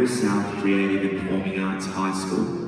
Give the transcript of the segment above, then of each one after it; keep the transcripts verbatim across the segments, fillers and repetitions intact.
Mackville South Creative and Performing Arts High School.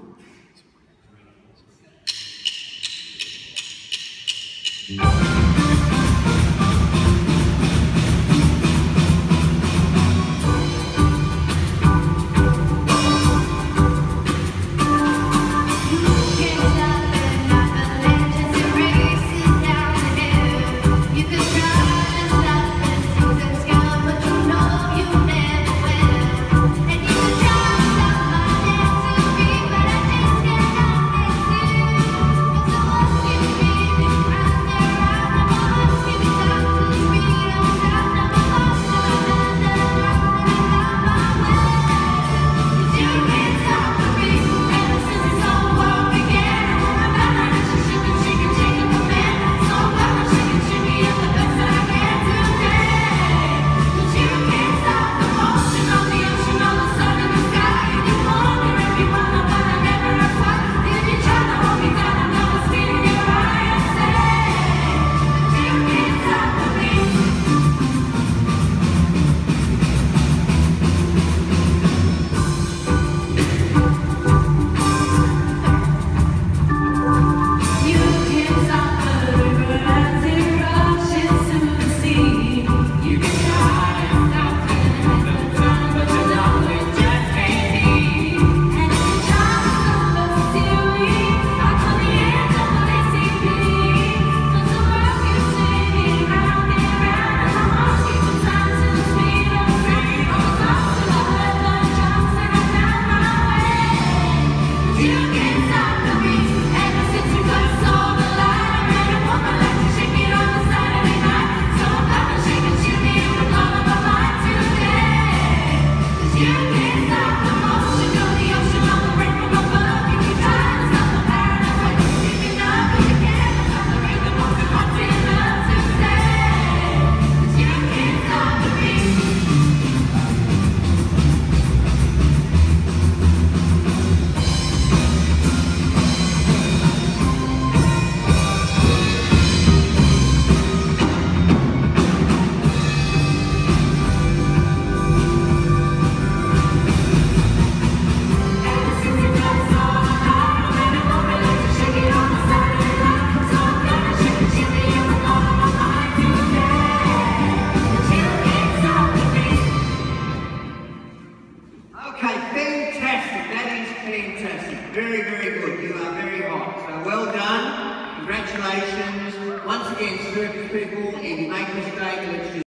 Fantastic. Very, very good. You are very hot. So well done. Congratulations. Once again, circus people, if you make a mistake, let's just